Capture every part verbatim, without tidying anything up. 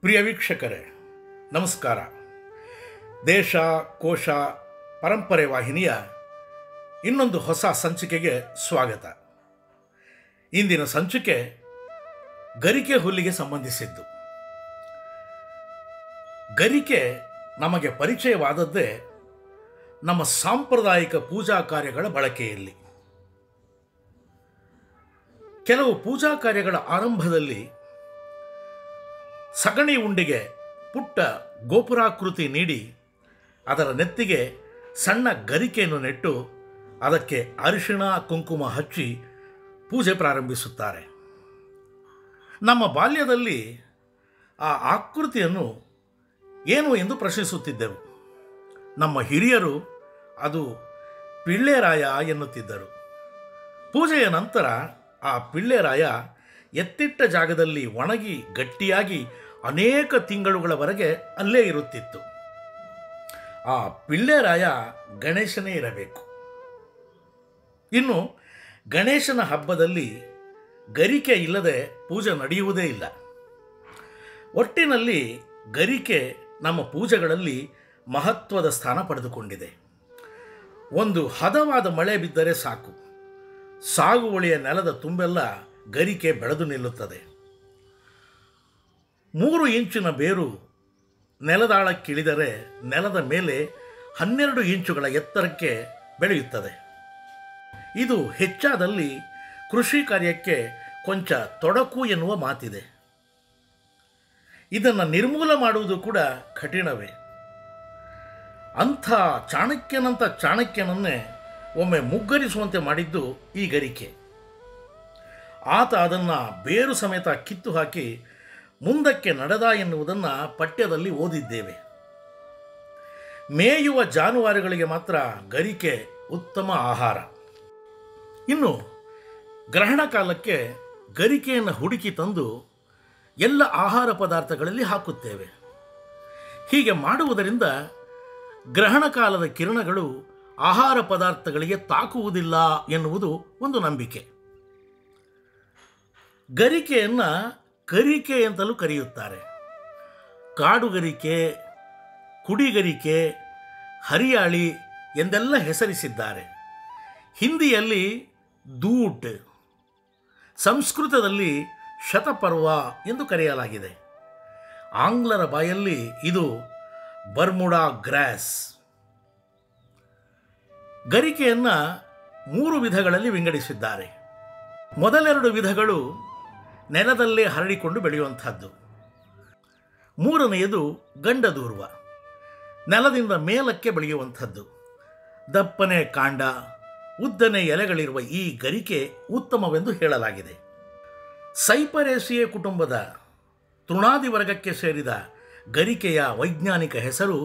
ಪ್ರಿಯ ವೀಕ್ಷಕರೇ, ನಮಸ್ಕಾರ. ದೇಶ ಕೋಶ ಪರಂಪರೆ ವಾಹಿನಿಯ ಇನ್ನೊಂದು ಹೊಸ ಸಂಚಿಕೆಗೆ ಸ್ವಾಗತ. ಇಂದಿನ ಸಂಚಿಕೆ ಗರಿಕೆ ಹುಲ್ಲಿಗೆ ಸಂಬಂಧಿಸಿದ್ದು. ಗರಿಕೆ ನಮಗೆ ಪರಿಚಯವಾದದ್ದೇ ನಮ್ಮ ಸಾಂಪ್ರದಾಯಿಕ ಪೂಜಾ ಕಾರ್ಯಗಳ ಬಳಕೆಯಲ್ಲಿ. ಕೆಲವು ಪೂಜಾ ಕಾರ್ಯಗಳ ಆರಂಭದಲ್ಲಿ ಸಗಣಿ ಉಂಡಿಗೆ ಪುಟ್ಟ ಗೋಪುರಾಕೃತಿ ನೀಡಿ ಅದರ ನೆತ್ತಿಗೆ ಸಣ್ಣ ಗರಿಕೆಯನ್ನು ನೆಟ್ಟು ಅದಕ್ಕೆ ಅರಿಶಿಣ ಕುಂಕುಮ ಹಚ್ಚಿ ಪೂಜೆ ಪ್ರಾರಂಭಿಸುತ್ತಾರೆ. ನಮ್ಮ ಬಾಲ್ಯದಲ್ಲಿ ಆ ಆಕೃತಿಯನ್ನು ಏನು ಎಂದು ಪ್ರಶ್ನಿಸುತ್ತಿದ್ದೆವು. ನಮ್ಮ ಹಿರಿಯರು ಅದು ಪಿಳ್ಳೆರಾಯ ಎನ್ನುತ್ತಿದ್ದರು. ಪೂಜೆಯ ನಂತರ ಆ ಪಿಳ್ಳೆರಾಯ ಎತ್ತಿಟ್ಟ ಜಾಗದಲ್ಲಿ ಒಣಗಿ ಗಟ್ಟಿಯಾಗಿ ಅನೇಕ ತಿಂಗಳುಗಳವರೆಗೆ ಅಲ್ಲೇ ಇರುತ್ತಿತ್ತು. ಆ ಪಿಳ್ಳೆರಾಯ ಗಣೇಶನೇ ಇರಬೇಕು. ಇನ್ನು ಗಣೇಶನ ಹಬ್ಬದಲ್ಲಿ ಗರಿಕೆ ಇಲ್ಲದೆ ಪೂಜೆ ನಡೆಯುವುದೇ ಇಲ್ಲ. ಒಟ್ಟಿನಲ್ಲಿ ಗರಿಕೆ ನಮ್ಮ ಪೂಜೆಗಳಲ್ಲಿ ಮಹತ್ವದ ಸ್ಥಾನ ಪಡೆದುಕೊಂಡಿದೆ. ಒಂದು ಹದವಾದ ಮಳೆ ಬಿದ್ದರೆ ಸಾಕು, ಸಾಗುವಳಿಯ ನೆಲದ ತುಂಬೆಲ್ಲ ಗರಿಕೆ ಬೆಳೆದು ನಿಲ್ಲುತ್ತದೆ. ಮೂರು ಇಂಚಿನ ಬೇರು ನೆಲದಾಳಕ್ಕಿಳಿದರೆ ನೆಲದ ಮೇಲೆ ಹನ್ನೆರಡು ಇಂಚುಗಳ ಎತ್ತರಕ್ಕೆ ಬೆಳೆಯುತ್ತದೆ. ಇದು ಹೆಚ್ಚಾದಲ್ಲಿ ಕೃಷಿ ಕಾರ್ಯಕ್ಕೆ ಕೊಂಚ ತೊಡಕು ಎನ್ನುವ ಮಾತಿದೆ. ಇದನ್ನು ನಿರ್ಮೂಲ ಮಾಡುವುದು ಕೂಡ ಕಠಿಣವೇ. ಅಂಥ ಚಾಣಕ್ಯನಂಥ ಚಾಣಕ್ಯನನ್ನೇ ಒಮ್ಮೆ ಮುಗ್ಗರಿಸುವಂತೆ ಮಾಡಿದ್ದು ಈ ಗರಿಕೆ. ಆತ ಅದನ್ನು ಬೇರು ಸಮೇತ ಕಿತ್ತು ಹಾಕಿ ಮುಂದಕ್ಕೆ ನಡೆದ ಎನ್ನುವುದನ್ನು ಪಠ್ಯದಲ್ಲಿ ಓದಿದ್ದೇವೆ. ಮೇಯುವ ಜಾನುವಾರುಗಳಿಗೆ ಮಾತ್ರ ಗರಿಕೆ ಉತ್ತಮ ಆಹಾರ. ಇನ್ನು ಗ್ರಹಣ ಕಾಲಕ್ಕೆ ಗರಿಕೆಯನ್ನು ಹುಡುಕಿ ತಂದು ಎಲ್ಲ ಆಹಾರ ಪದಾರ್ಥಗಳಲ್ಲಿ ಹಾಕುತ್ತೇವೆ. ಹೀಗೆ ಮಾಡುವುದರಿಂದ ಗ್ರಹಣ ಕಾಲದ ಕಿರಣಗಳು ಆಹಾರ ಪದಾರ್ಥಗಳಿಗೆ ತಾಕುವುದಿಲ್ಲ ಎನ್ನುವುದು ಒಂದು ನಂಬಿಕೆ. ಗರಿಕೆಯನ್ನು ಕರಿಕೆ ಅಂತಲೂ ಕರೆಯುತ್ತಾರೆ. ಕಾಡುಗರಿಕೆ, ಕುಡಿಗರಿಕೆ, ಹರಿಯಾಳಿ ಎಂದೆಲ್ಲ ಹೆಸರಿಸಿದ್ದಾರೆ. ಹಿಂದಿಯಲ್ಲಿ ದೂಟ್, ಸಂಸ್ಕೃತದಲ್ಲಿ ಶತಪರ್ವ ಎಂದು ಕರೆಯಲಾಗಿದೆ. ಆಂಗ್ಲರ ಬಾಯಲ್ಲಿ ಇದು ಬರ್ಮುಡಾ ಗ್ರಾಸ್. ಗರಿಕೆಯನ್ನು ಮೂರು ವಿಧಗಳಲ್ಲಿ ವಿಂಗಡಿಸಿದ್ದಾರೆ. ಮೊದಲೆರಡು ವಿಧಗಳು ನೆಲದಲ್ಲೇ ಹರಡಿಕೊಂಡು ಬೆಳೆಯುವಂಥದ್ದು. ಮೂರನೆಯದು ಗಂಡದೂರ್ವ, ನೆಲದಿಂದ ಮೇಲಕ್ಕೆ ಬೆಳೆಯುವಂಥದ್ದು. ದಪ್ಪನೆ ಕಾಂಡ, ಉದ್ದನೆ ಎಲೆಗಳಿರುವ ಈ ಗರಿಕೆ ಉತ್ತಮವೆಂದು ಹೇಳಲಾಗಿದೆ. ಸೈಪರೇಸಿಯೆ ಕುಟುಂಬದ ತೃಣಾದಿ ವರ್ಗಕ್ಕೆ ಸೇರಿದ ಗರಿಕೆಯ ವೈಜ್ಞಾನಿಕ ಹೆಸರು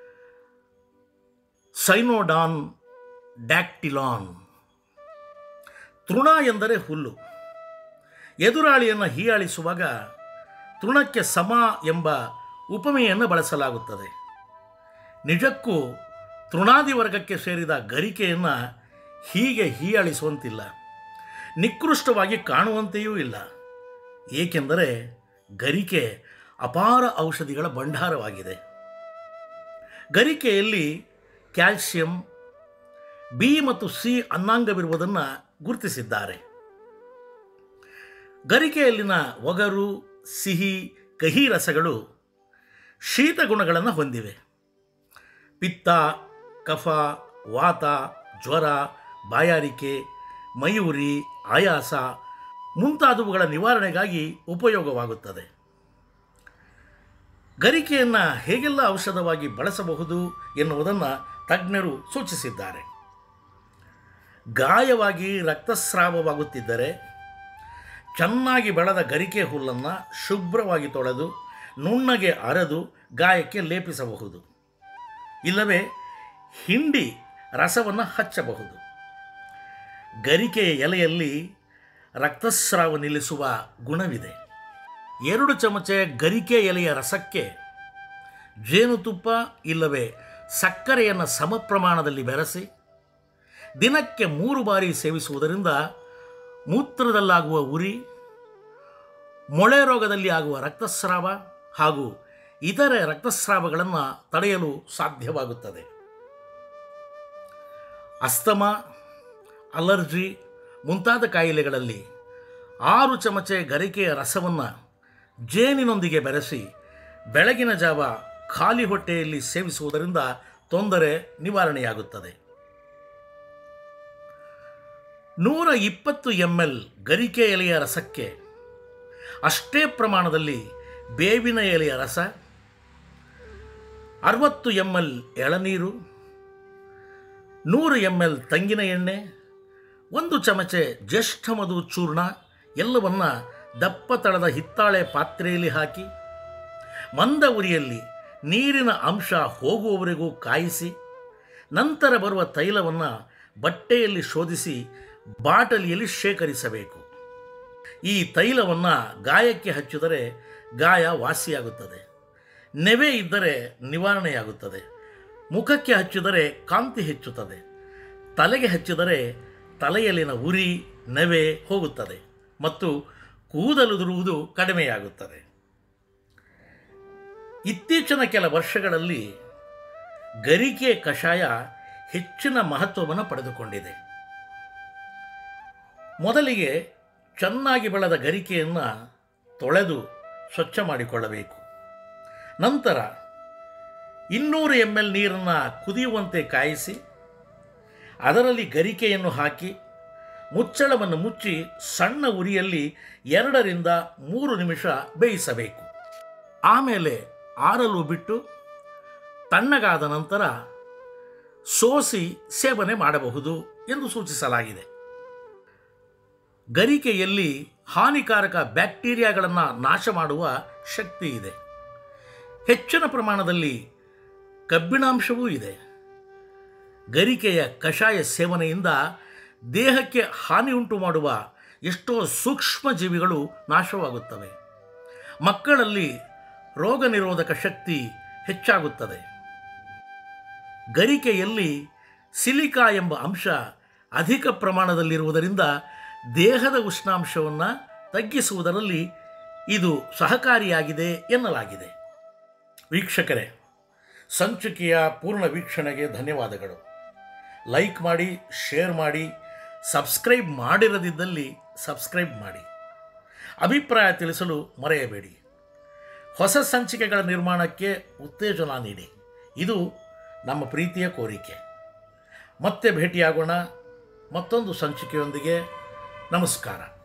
ಸೈನೋಡಾನ್ ಡ್ಯಾಕ್ಟಿಲಾನ್. ತೃಣ ಎಂದರೆ ಹುಲ್ಲು. ಎದುರಾಳಿಯನ್ನು ಹೀಯಾಳಿಸುವಾಗ ತೃಣಕ್ಕೆ ಸಮ ಎಂಬ ಉಪಮೆಯನ್ನು ಬಳಸಲಾಗುತ್ತದೆ. ನಿಜಕ್ಕೂ ತೃಣಾದಿ ವರ್ಗಕ್ಕೆ ಸೇರಿದ ಗರಿಕೆಯನ್ನು ಹೀಗೆ ಹೀಯಾಳಿಸುವಂತಿಲ್ಲ, ನಿಕೃಷ್ಟವಾಗಿ ಕಾಣುವಂತೆಯೂ ಇಲ್ಲ. ಏಕೆಂದರೆ ಗರಿಕೆ ಅಪಾರ ಔಷಧಿಗಳ ಭಂಡಾರವಾಗಿದೆ. ಗರಿಕೆಯಲ್ಲಿ ಕ್ಯಾಲ್ಸಿಯಂ, ಬಿ ಮತ್ತು ಸಿ ಅನ್ನಾಂಗವಿರುವುದನ್ನು ಗುರುತಿಸಿದ್ದಾರೆ. ಗರಿಕೆಯಲ್ಲಿನ ಒಗರು, ಸಿಹಿ, ಕಹಿ ರಸಗಳು ಶೀತ ಗುಣಗಳನ್ನು ಹೊಂದಿವೆ. ಪಿತ್ತ, ಕಫ, ವಾತ, ಜ್ವರ, ಬಾಯಾರಿಕೆ, ಮಯೂರಿ, ಆಯಾಸ ಮುಂತಾದವುಗಳ ನಿವಾರಣೆಗಾಗಿ ಉಪಯೋಗವಾಗುತ್ತದೆ. ಗರಿಕೆಯನ್ನು ಹೇಗೆಲ್ಲ ಔಷಧವಾಗಿ ಬಳಸಬಹುದು ಎನ್ನುವುದನ್ನು ತಜ್ಞರು ಸೂಚಿಸಿದ್ದಾರೆ. ಗಾಯವಾಗಿ ರಕ್ತಸ್ರಾವವಾಗುತ್ತಿದ್ದರೆ ಚೆನ್ನಾಗಿ ಬೆಳೆದ ಗರಿಕೆ ಹುಲ್ಲನ್ನು ಶುಭ್ರವಾಗಿ ತೊಳೆದು ನುಣ್ಣಗೆ ಅರೆದು ಗಾಯಕ್ಕೆ ಲೇಪಿಸಬಹುದು. ಇಲ್ಲವೇ ಹಿಂಡಿ ರಸವನ್ನು ಹಚ್ಚಬಹುದು. ಗರಿಕೆಯ ಎಲೆಯಲ್ಲಿ ರಕ್ತಸ್ರಾವ ನಿಲ್ಲಿಸುವ ಗುಣವಿದೆ. ಎರಡು ಚಮಚ ಗರಿಕೆ ಎಲೆಯ ರಸಕ್ಕೆ ಜೇನುತುಪ್ಪ ಇಲ್ಲವೇ ಸಕ್ಕರೆಯನ್ನು ಸಮ ಪ್ರಮಾಣದಲ್ಲಿ ಬೆರೆಸಿ ದಿನಕ್ಕೆ ಮೂರು ಬಾರಿ ಸೇವಿಸುವುದರಿಂದ ಮೂತ್ರದಲ್ಲಾಗುವ ಉರಿ, ಮೊಳೆ ರೋಗದಲ್ಲಿ ಆಗುವ ರಕ್ತಸ್ರಾವ ಹಾಗೂ ಇತರೆ ರಕ್ತಸ್ರಾವಗಳನ್ನು ತಡೆಯಲು ಸಾಧ್ಯವಾಗುತ್ತದೆ. ಅಸ್ತಮಾ, ಅಲರ್ಜಿ ಮುಂತಾದ ಕಾಯಿಲೆಗಳಲ್ಲಿ ಆರು ಚಮಚೆ ಗರಿಕೆಯ ರಸವನ್ನು ಜೇನಿನೊಂದಿಗೆ ಬೆರೆಸಿ ಬೆಳಗಿನ ಜಾವ ಖಾಲಿ ಹೊಟ್ಟೆಯಲ್ಲಿ ಸೇವಿಸುವುದರಿಂದ ತೊಂದರೆ ನಿವಾರಣೆಯಾಗುತ್ತದೆ. ನೂರ ಇಪ್ಪತ್ತು ಎಮ್ ಎಲ್ ಗರಿಕೆ ಎಲೆಯ ರಸಕ್ಕೆ ಅಷ್ಟೇ ಪ್ರಮಾಣದಲ್ಲಿ ಬೇವಿನ ಎಲೆಯ ರಸ, ಅರವತ್ತು ಎಮ್ ಎಲ್ ಎಳನೀರು, ನೂರು ಎಮ್ ಎಲ್ ತೆಂಗಿನ ಎಣ್ಣೆ, ಒಂದು ಚಮಚೆ ಜ್ಯೇಷ್ಠಮಧು ಚೂರ್ಣ ಎಲ್ಲವನ್ನ ದಪ್ಪ ತಳದ ಹಿತ್ತಾಳೆ ಪಾತ್ರೆಯಲ್ಲಿ ಹಾಕಿ ಮಂದ ಉರಿಯಲ್ಲಿ ನೀರಿನ ಅಂಶ ಹೋಗುವವರೆಗೂ ಕಾಯಿಸಿ ನಂತರ ಬರುವ ತೈಲವನ್ನು ಬಟ್ಟೆಯಲ್ಲಿ ಶೋಧಿಸಿ ಬಾಟಲಿಯಲ್ಲಿ ಶೇಖರಿಸಬೇಕು. ಈ ತೈಲವನ್ನು ಗಾಯಕ್ಕೆ ಹಚ್ಚಿದರೆ ಗಾಯ ವಾಸಿಯಾಗುತ್ತದೆ. ನೆವೆ ಇದ್ದರೆ ನಿವಾರಣೆಯಾಗುತ್ತದೆ. ಮುಖಕ್ಕೆ ಹಚ್ಚಿದರೆ ಕಾಂತಿ ಹೆಚ್ಚುತ್ತದೆ. ತಲೆಗೆ ಹಚ್ಚಿದರೆ ತಲೆಯಲ್ಲಿನ ಉರಿ, ನೆವೆ ಹೋಗುತ್ತದೆ ಮತ್ತು ಕೂದಲುದುರುವುದು ಕಡಿಮೆಯಾಗುತ್ತದೆ. ಇತ್ತೀಚಿನ ಕೆಲ ವರ್ಷಗಳಲ್ಲಿ ಗರಿಕೆ ಕಷಾಯ ಹೆಚ್ಚಿನ ಮಹತ್ವವನ್ನು ಪಡೆದುಕೊಂಡಿದೆ. ಮೊದಲಿಗೆ ಚೆನ್ನಾಗಿ ಬೆಳೆದ ಗರಿಕೆಯನ್ನು ತೊಳೆದು ಸ್ವಚ್ಛ ಮಾಡಿಕೊಳ್ಳಬೇಕು. ನಂತರ ಇನ್ನೂರು ಎಮ್ ಎಲ್ ನೀರನ್ನು ಕುದಿಯುವಂತೆ ಕಾಯಿಸಿ ಅದರಲ್ಲಿ ಗರಿಕೆಯನ್ನು ಹಾಕಿ ಮುಚ್ಚಳವನ್ನು ಮುಚ್ಚಿ ಸಣ್ಣ ಉರಿಯಲ್ಲಿ ಎರಡರಿಂದ ಮೂರು ನಿಮಿಷ ಬೇಯಿಸಬೇಕು. ಆಮೇಲೆ ಆರಲು ಬಿಟ್ಟು ತಣ್ಣಗಾದ ನಂತರ ಸೋಸಿ ಸೇವನೆ ಮಾಡಬಹುದು ಎಂದು ಸೂಚಿಸಲಾಗಿದೆ. ಗರಿಕೆಯಲ್ಲಿ ಹಾನಿಕಾರಕ ಬ್ಯಾಕ್ಟೀರಿಯಾಗಳನ್ನು ನಾಶ ಮಾಡುವ ಶಕ್ತಿ ಇದೆ. ಹೆಚ್ಚಿನ ಪ್ರಮಾಣದಲ್ಲಿ ಕಬ್ಬಿಣಾಂಶವೂ ಇದೆ. ಗರಿಕೆಯ ಕಷಾಯ ಸೇವನೆಯಿಂದ ದೇಹಕ್ಕೆ ಹಾನಿ ಉಂಟು ಮಾಡುವ ಎಷ್ಟೋ ಸೂಕ್ಷ್ಮ ಜೀವಿಗಳು ನಾಶವಾಗುತ್ತವೆ. ಮಕ್ಕಳಲ್ಲಿ ರೋಗ ನಿರೋಧಕ ಶಕ್ತಿ ಹೆಚ್ಚಾಗುತ್ತದೆ. ಗರಿಕೆಯಲ್ಲಿ ಸಿಲಿಕಾ ಎಂಬ ಅಂಶ ಅಧಿಕ ಪ್ರಮಾಣದಲ್ಲಿರುವುದರಿಂದ ದೇಹದ ಉಷ್ಣಾಂಶವನ್ನು ತಗ್ಗಿಸುವುದರಲ್ಲಿ ಇದು ಸಹಕಾರಿಯಾಗಿದೆ ಎನ್ನಲಾಗಿದೆ. ವೀಕ್ಷಕರೇ, ಸಂಚಿಕೆಯ ಪೂರ್ಣ ವೀಕ್ಷಣೆಗೆ ಧನ್ಯವಾದಗಳು. ಲೈಕ್ ಮಾಡಿ, ಶೇರ್ ಮಾಡಿ, ಸಬ್ಸ್ಕ್ರೈಬ್ ಮಾಡಿರದಿದ್ದಲ್ಲಿ ಸಬ್ಸ್ಕ್ರೈಬ್ ಮಾಡಿ. ಅಭಿಪ್ರಾಯ ತಿಳಿಸಲು ಮರೆಯಬೇಡಿ. ಹೊಸ ಸಂಚಿಕೆಗಳ ನಿರ್ಮಾಣಕ್ಕೆ ಉತ್ತೇಜನ ನೀಡಿ. ಇದು ನಮ್ಮ ಪ್ರೀತಿಯ ಕೋರಿಕೆ. ಮತ್ತೆ ಭೇಟಿಯಾಗೋಣ ಮತ್ತೊಂದು ಸಂಚಿಕೆಯೊಂದಿಗೆ. ನಮಸ್ಕಾರ.